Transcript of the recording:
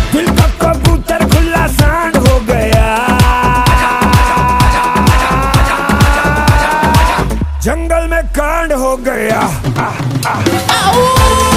दिल का कबूतर खुला सांड हो गया, जंगल में कांड हो गया।